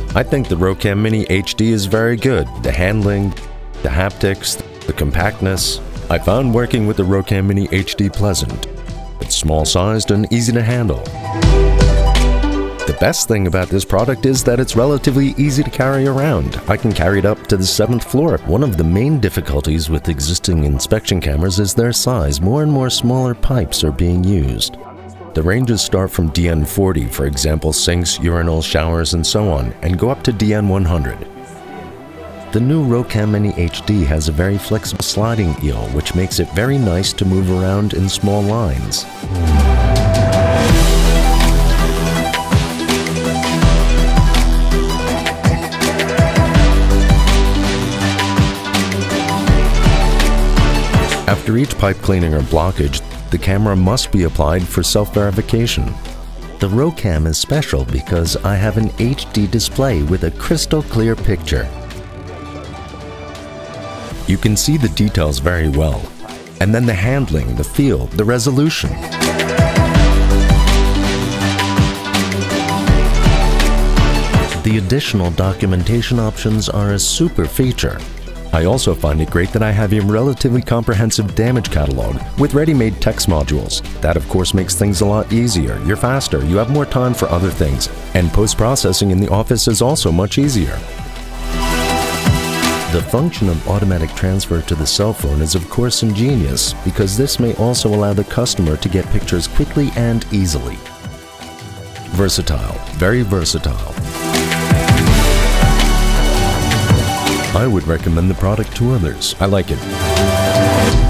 I think the ROCAM Mini HD is very good. The handling, the haptics, the compactness. I found working with the ROCAM Mini HD pleasant. It's small-sized and easy to handle. The best thing about this product is that it's relatively easy to carry around. I can carry it up to the 7th floor. One of the main difficulties with existing inspection cameras is their size. More and more smaller pipes are being used. The ranges start from DN40, for example, sinks, urinals, showers, and so on, and go up to DN100. The new ROCAM Mini HD has a very flexible sliding eel, which makes it very nice to move around in small lines. After each pipe cleaning or blockage, the camera must be applied for self-verification. The ROCAM is special because I have an HD display with a crystal clear picture. You can see the details very well, and then the handling, the feel, the resolution. The additional documentation options are a super feature. I also find it great that I have a relatively comprehensive damage catalog with ready-made text modules. That of course makes things a lot easier. You're faster, you have more time for other things, and post-processing in the office is also much easier. The function of automatic transfer to the cell phone is of course ingenious because this may also allow the customer to get pictures quickly and easily. Versatile, very versatile. I would recommend the product to others. I like it.